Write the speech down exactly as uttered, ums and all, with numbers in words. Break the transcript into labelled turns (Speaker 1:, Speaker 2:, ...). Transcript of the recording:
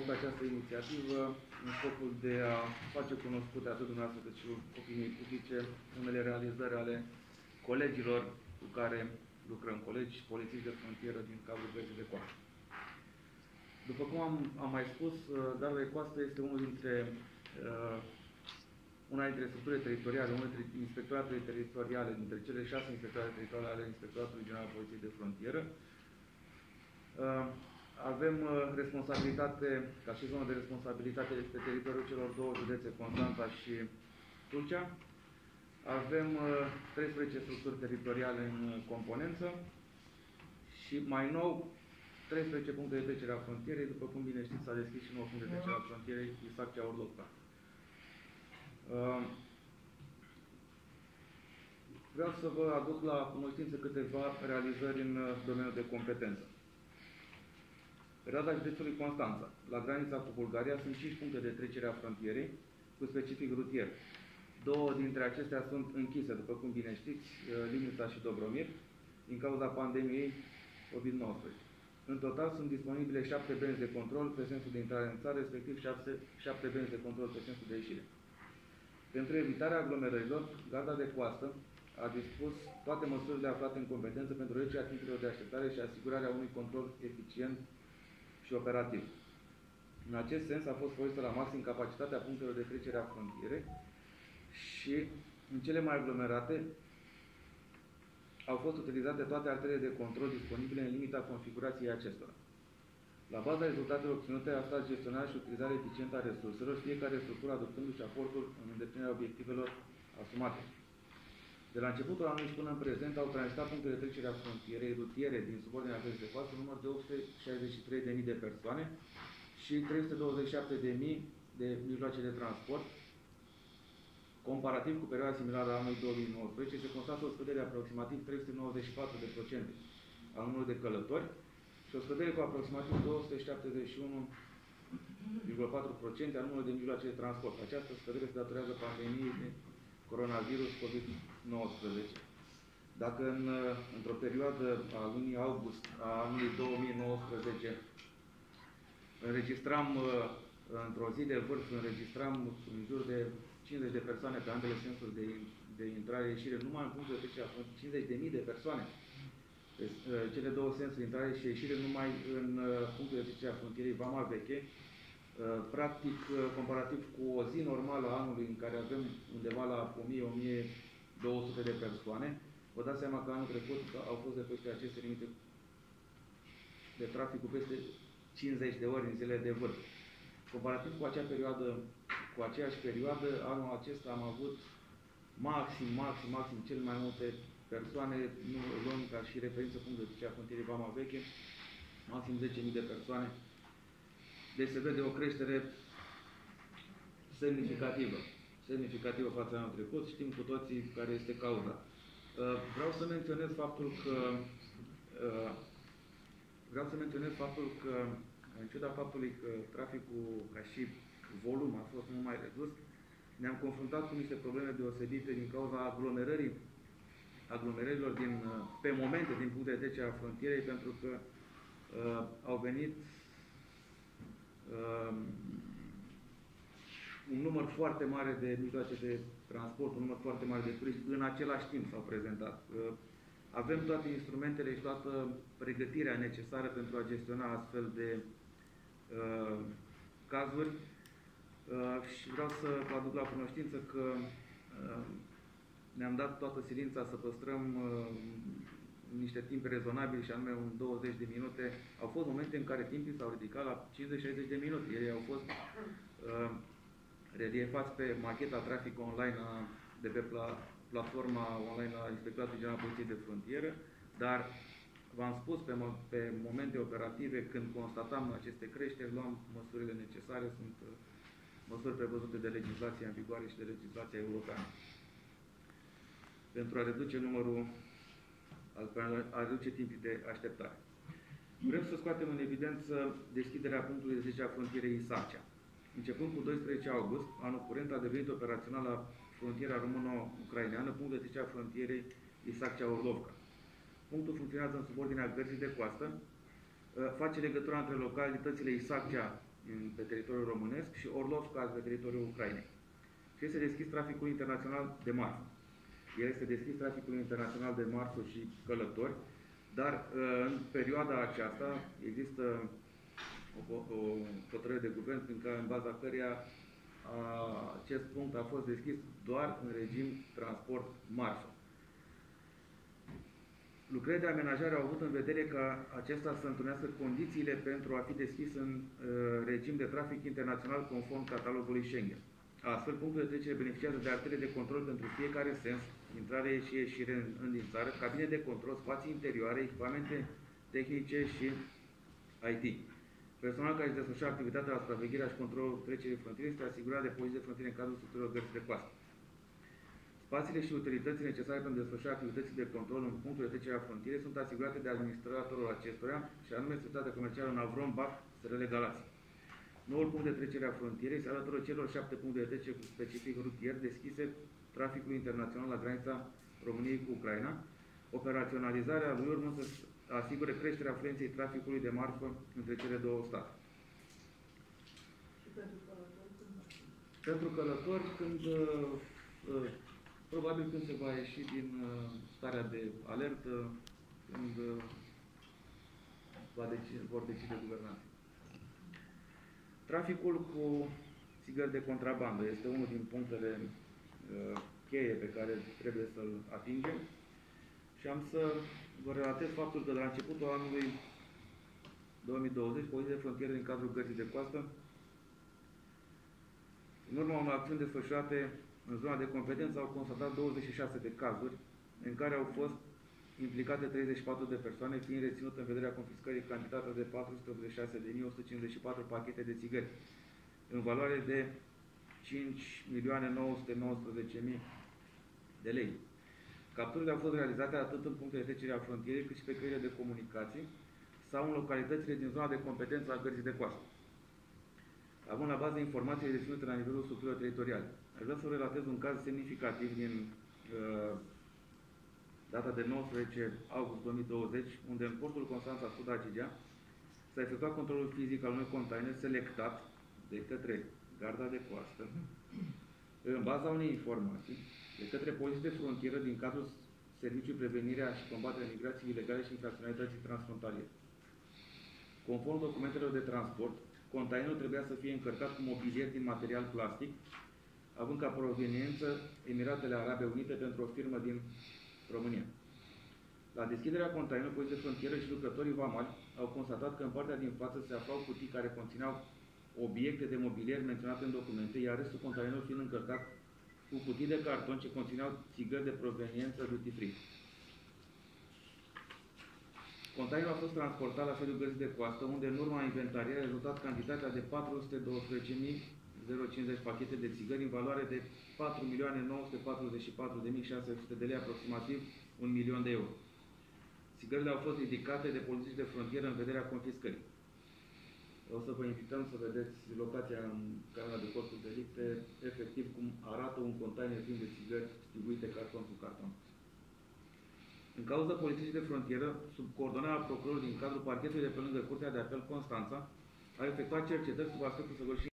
Speaker 1: această inițiativă în scopul de a face cunoscute atât dumneavoastră cât și opiniei publice unele realizări ale colegilor cu care lucrăm, colegi polițiști de frontieră din cadrul Verzii de Coastă. După cum am, am mai spus, Garda de Coastă este unul dintre, uh, una dintre structurile teritoriale, unul dintre inspectoratele teritoriale, dintre cele șase inspectorate teritoriale ale Inspectoratului General al Poliției de Frontieră. Uh, avem uh, responsabilitate, ca și zonă de responsabilitate pe teritoriul celor două județe, Constanța și Tulcea. Avem uh, treisprezece structuri teritoriale în uh, componență și mai nou treisprezece puncte de trecere a frontierei. După cum bine știți, s-a deschis și nouă puncte de trecere a frontierei, Isaccea Orlovca. Uh, vreau să vă aduc la cunoștință câteva realizări în uh, domeniul de competență. Pe rada județului Constanța, la granița cu Bulgaria, sunt cinci puncte de trecere a frontierei, cu specific rutier. Două dintre acestea sunt închise, după cum bine știți, Limnița și Dobromir, din cauza pandemiei COVID nouăsprezece. În total sunt disponibile șapte benzi de control pe sensul de intrare în țară, respectiv șapte benzi de control pe sensul de ieșire. Pentru evitarea aglomerărilor, Garda de Coastă a dispus toate măsurile aflate în competență pentru reducerea timpurilor de așteptare și asigurarea unui control eficient și operativ. În acest sens a fost folosită la maxim capacitatea punctelor de trecere a frontierei și în cele mai aglomerate au fost utilizate toate arterele de control disponibile în limita configurației acestora. La baza rezultatelor obținute a stat gestionarea și utilizarea eficientă a resurselor, fiecare structură aducându-și aportul în îndeplinirea obiectivelor asumate. De la începutul anului și până în prezent au tranzitat punctele de trecere a frontierei rutiere din subordinea Verzii de Coastă număr de opt sute șaizeci și trei de mii de persoane și trei sute douăzeci și șapte de mii de mijloace de transport. Comparativ cu perioada similară a anului două mii nouăsprezece, se constată o scădere de aproximativ trei sute nouăzeci și patru de procente a numărului de călători și o scădere cu aproximativ două sute șaptezeci și unu virgulă patru la sută a numărului de mijloace de transport. Această scădere se datorează pandemiei de coronavirus COVID nouăsprezece. Dacă în, într-o perioadă a lunii august a anului două mii nouăsprezece înregistram, într-o zi de vârf, înregistram în jur de cincizeci de persoane pe ambele sensuri de, de intrare-ieșire, numai în punctul de trecere a frontierei, cincizeci de mii de persoane. Deci, cele două sensuri, intrare și ieșire, numai în punctul de trecere a frontierei Vama Veche. Practic, comparativ cu o zi normală a anului în care avem undeva la o mie - o mie două sute de persoane, vă dați seama că anul trecut au fost depășite aceste limite de trafic cu peste cincizeci de ori în zilele de vârf. Comparativ cu acea perioadă, cu aceeași perioadă, anul acesta am avut maxim, maxim, maxim cel mai multe persoane, nu luăm ca și referință punct de trecere a frontierei Vama Veche, maxim zece mii de persoane. Deci se vede o creștere semnificativă, semnificativă față de anul trecut. Știm cu toții care este cauza. Vreau să menționez faptul că vreau să menționez faptul că în ciuda faptului că traficul ca și volum a fost mult mai redus, ne-am confruntat cu niște probleme deosebite din cauza aglomerării, aglomerărilor din, pe momente din punct de trecere a frontierei, pentru că uh, au venit uh, un număr foarte mare de mijloace de transport, un număr foarte mare de turiști, în același timp s-au prezentat. Uh, avem toate instrumentele și toată pregătirea necesară pentru a gestiona astfel de uh, cazuri. Uh, și vreau să vă aduc la cunoștință că uh, ne-am dat toată silința să păstrăm uh, niște timp rezonabili, și anume un douăzeci de minute. Au fost momente în care timpii s-au ridicat la cincizeci - șaizeci de minute. Ei au fost uh, reliefați pe macheta trafic online a, de pe pla, platforma online a Inspectoratului General al Poliției de Frontieră, dar v-am spus, pe, pe momente operative, când constatam aceste creșteri, luam măsurile necesare. Sunt uh, măsuri prevăzute de legislația în vigoare și de legislația europeană. Pentru a reduce numărul, a reduce timpii de așteptare. Vrem să scoatem în evidență deschiderea punctului de trecere a frontierei Isaccea. Începând cu doisprezece august, anul curent a devenit operațional la frontiera româno-ucraineană, punct de trecere a frontierei Isaccea Orlovca. Punctul funcționează în subordinea Verzii de Coastă, face legătura între localitățile Isaccea, pe teritoriul românesc și Orlovka pe teritoriul Ucrainei. Și este deschis traficul internațional de marfă. El este deschis traficul internațional de marfă și călători, dar în perioada aceasta există o, o hotărâre de guvern prin care, în baza căreia a, acest punct a fost deschis doar în regim transport marfă. Lucrările de amenajare au avut în vedere ca acesta să întrunească condițiile pentru a fi deschis în uh, regim de trafic internațional conform catalogului Schengen. Astfel, punctul de trecere beneficiază de artere de control pentru fiecare sens, intrare și ieșire în, în din țară, cabine de control, spații interioare, echipamente tehnice și I T. Personal care își desfășoară activitatea la supravegherea și controlul trecerii frontiere este asigurat de poliție de frontiere în cadrul structurilor gărzi de coastă. Spațiile și utilitățile necesare pentru desfășurarea activității de control în punctul de trecere a frontierei sunt asigurate de administratorul acestora, și anume Societatea Comercială Navrom Bach S R L Galați. Noul punct de trecere a frontierei se alătură celor șapte puncte de trecere cu specific rutier deschise traficului internațional la granița României cu Ucraina. Operaționalizarea lui urmă să asigure creșterea afluenței traficului de marfă între cele două state.
Speaker 2: Și pentru călători când?
Speaker 1: Pentru călători când uh, uh, probabil când se va ieși din uh, starea de alertă, când uh, va decide, vor decide guvernanții. Traficul cu țigări de contrabandă este unul din punctele uh, cheie pe care trebuie să-l atingem și am să vă relatez faptul că de la începutul anului două mii douăzeci, Poliția de Frontieră din cadrul Gărzii de Coastă, în urma unor acțiuni desfășurate în zona de competență, au constatat douăzeci și șase de cazuri în care au fost implicate treizeci și patru de persoane, fiind reținute în vederea confiscării cantitatea de patru sute optzeci și șase de mii o sută cincizeci și patru pachete de țigări, în valoare de cinci milioane nouă sute nouăsprezece mii de lei. Capturile au fost realizate atât în punctele de trecere a frontierei, cât și pe căile de comunicații sau în localitățile din zona de competență a Gărzii de Coastă, având la bază informațiile deținute la nivelul structurilor teritoriale. Aș vrea să relatez un caz semnificativ din uh, data de nouăsprezece august două mii douăzeci, unde în portul Constanța Sud Agigea s-a efectuat controlul fizic al unui container selectat de către Garda de Coastă, în baza unei informații, de către Poliția de Frontieră din cadrul Serviciului Prevenirea și Combaterea Migrației Ilegale și Infracționalității Transfrontaliere. Conform documentelor de transport, containerul trebuia să fie încărcat cu mobilier din material plastic, având ca proveniență Emiratele Arabe Unite pentru o firmă din România. La deschiderea containerului, Poliția de Frontieră și lucrătorii vamali au constatat că în partea din față se aflau cutii care conțineau obiecte de mobilier menționate în documente, iar restul containerului fiind încărcat cu cutii de carton ce conțineau țigări de proveniență duty free. Containerul a fost transportat la sediul Gărzii de Coastă, unde în urma inventarierii a rezultat cantitatea de patru sute doisprezece mii cincizeci pachete de țigări în valoare de patru milioane nouă sute patruzeci și patru de mii șase sute de lei, aproximativ un milion de euro. Țigările au fost ridicate de polițiști de frontieră în vederea confiscării. O să vă invităm să vedeți locația în camera de corpul delicte, efectiv cum arată un container plin de țigări distribuite carton cu carton. În cauza polițiștii de frontieră, sub coordonarea procurorului din cadrul parchetului de pe lângă Curtea de Apel Constanța, a efectuat cercetări sub aspectul săvârșit